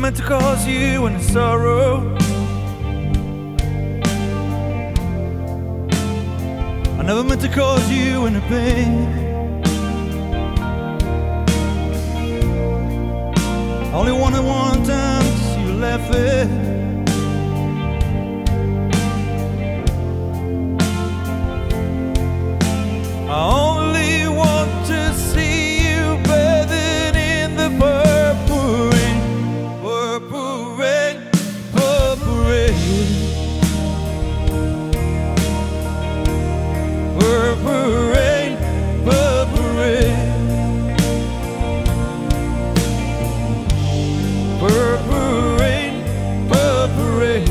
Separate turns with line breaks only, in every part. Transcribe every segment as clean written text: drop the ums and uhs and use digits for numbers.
meant to cause you any sorrow. I never meant to cause you any pain. I only wanted one time to see you laughing. I only want to see you bathing in the purple rain. Purple rain, purple rain. Purple rain, purple rain. Purple rain, purple rain.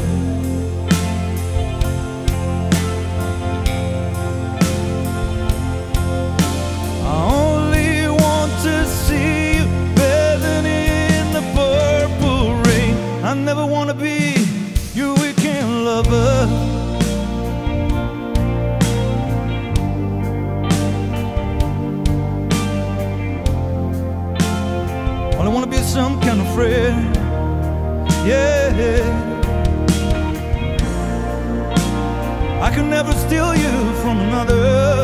I only want to see you bathing in the purple rain. I never want to be your weekend lover. I wanna be some kind of friend, yeah. I could never steal you from another.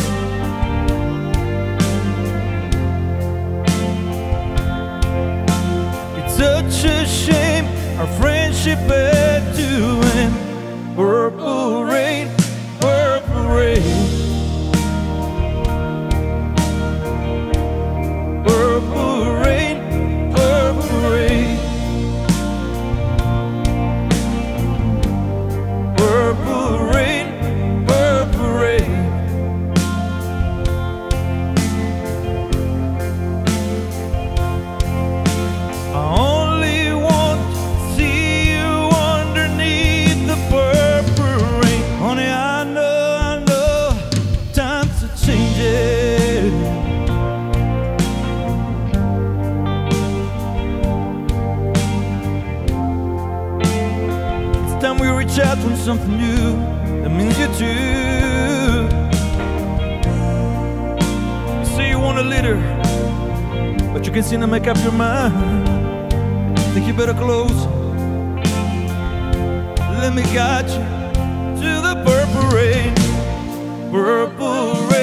It's such a shame our friendship had to end. Purple rain, purple rain. Purple rain, purple rain. Purple rain, purple rain. I only want to see you underneath the purple rain. Honey, I know, times are changing. Time we reach out for something new that means you too. You say you want a leader, but you can't seem to make up your mind. Think you better close. Let me guide you to the purple rain. Purple rain.